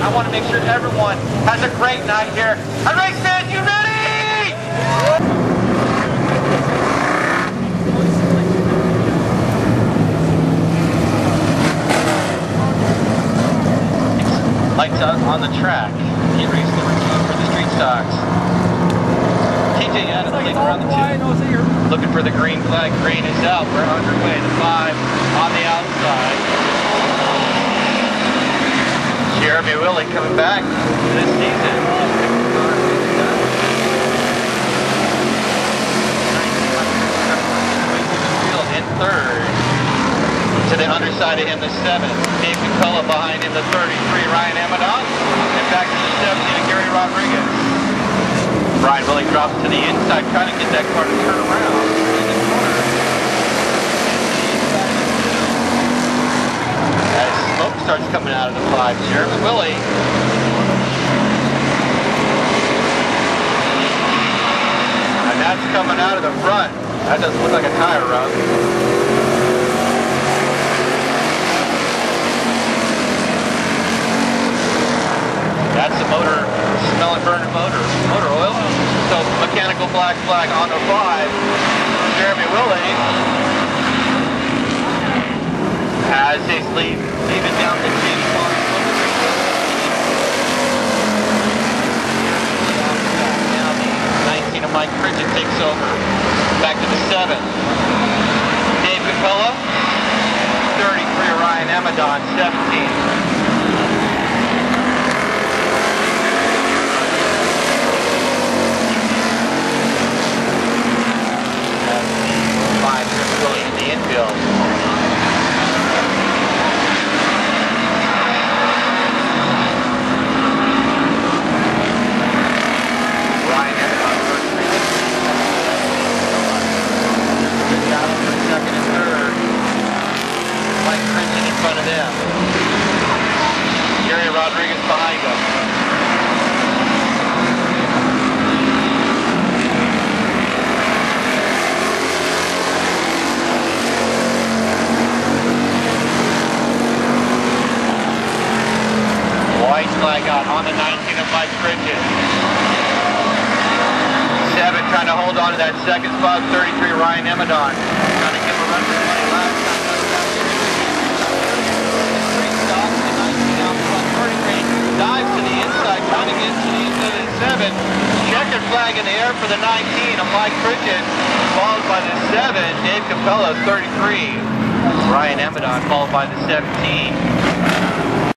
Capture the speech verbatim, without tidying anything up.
I want to make sure everyone has a great night here. All right, fans, you ready? Lights out on the track. Heat race number two for the street stocks. T J Adams leading around the two. Looking for the green flag. Green is out. We're underway. The five on the outside. Jeremy Willie coming back this season. In third. To the underside of him, the seven. Dave Capella behind him, the thirty-three. Ryan Amadon. And back to the seventeen, Gary Rodriguez. Brian Willie drops to the inside, trying to get that car to turn around. In the corner. As smoke starts coming out of the five, Jeremy Willie. And that's coming out of the front. That doesn't look like a tire rub. That's the motor, smelling burning motor, motor oil. So mechanical black flag on the five. Jeremy Willie as they leave, leave it down to Jamie Fox. Now the nineteen of Mike Pritchett takes over. Back to the seven. Dave Capella. thirty-three Ryan Amadon, seventeen. Willie in the infield. Ryan Amadon first three. Down for second and third. Mike Pritchett in front of them. Gary Rodriguez behind them. White flag out on the nineteen of Mike Pritchett. Seven trying to hold on to that second spot. thirty-three Ryan Amadon. Trying to give a run for the money last time. Three stops. The nineteen out front. thirty-three dives to the inside. Trying to get to the inside of the seven. Checkered flag in the air for the nineteen of Mike Pritchett. Followed by the seven. Dave Capella, thirty-three. Ryan Amadon followed by the seventeen.